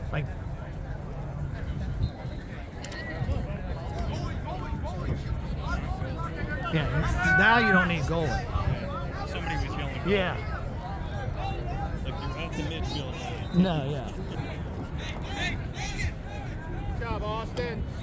Like, yeah, now you don't need goalie. Somebody was yelling. Yeah. Like you're at the midfield line. No, yeah. Good job, Austin.